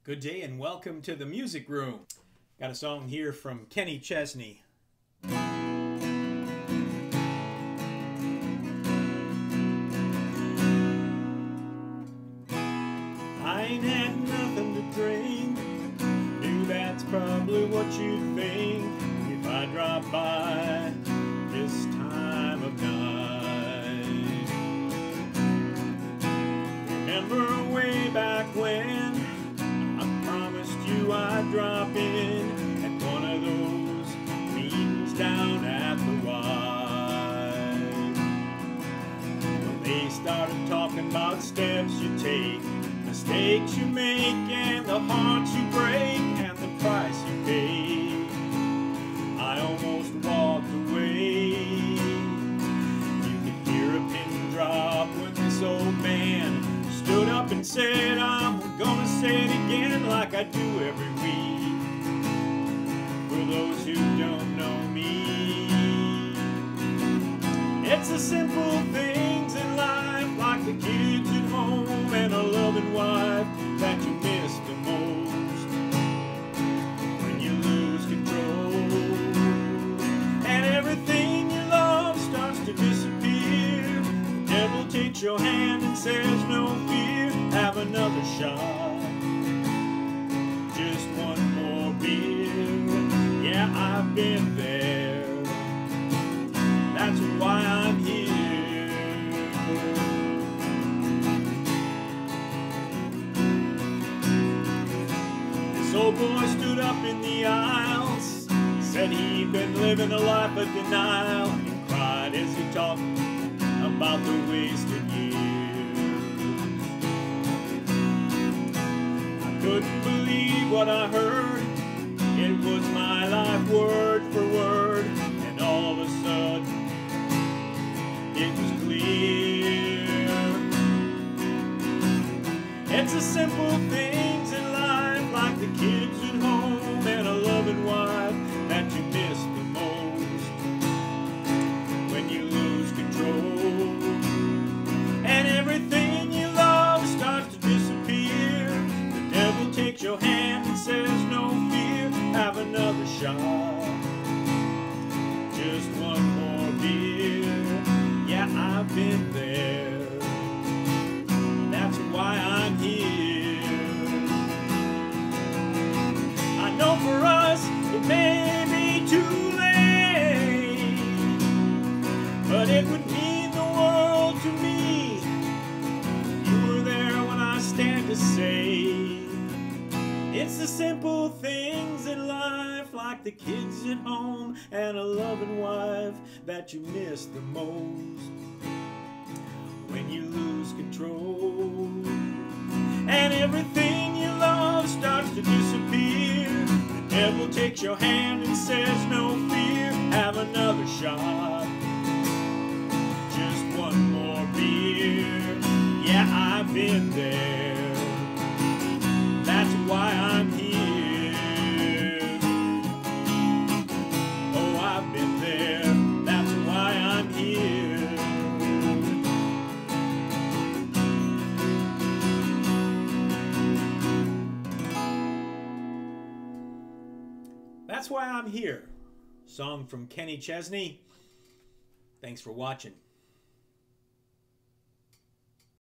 Good day and welcome to the music room. Got a song here from Chesney. I ain't had nothing to drink. Knew that's probably what you'd think if I dropped by this time of night. Remember way back when I'd drop in at one of those meetings down at the Y. Well, they started talking about steps you take, mistakes you make, and the hearts you break, and the price you pay. I almost walked away. You could hear a pin drop when this old man stood up and said, I'm gonna say it again like I do every week. For those who don't know me, it's the simple things in life, like the kids at home and a loving wife, that you miss the most when you lose control. And everything you love starts to disappear. The devil takes your hand and says, no fear, have another shot, just one more beer. Yeah, I've been there, that's why I'm here. This old boy stood up in the aisles, said he'd been living a life of denial, and cried as he talked about the wasted years. I couldn't believe what I heard. It was my life word for word, and all of a sudden it was clear. It's the simple things in life, like the kids at home and a loving wife, that you miss the most when you lose control. And everything you love starts to disappear. The devil takes your hand and says, no fear, have another shot, just one more beer. Yeah, I've been there, that's why I'm here. I know for us it may be too late, but it would mean the world to me. You were there when I stand to say, it's the simple things in life, like the kids at home and a loving wife, that you miss the most when you lose control. And everything you love starts to disappear. The devil takes your hand and says, no fear, have another shot, just one more beer. Yeah, I've been there, that's why I'm here. Oh, I've been there, that's why I'm here. That's why I'm here. Song from Chesney. Thanks for watching.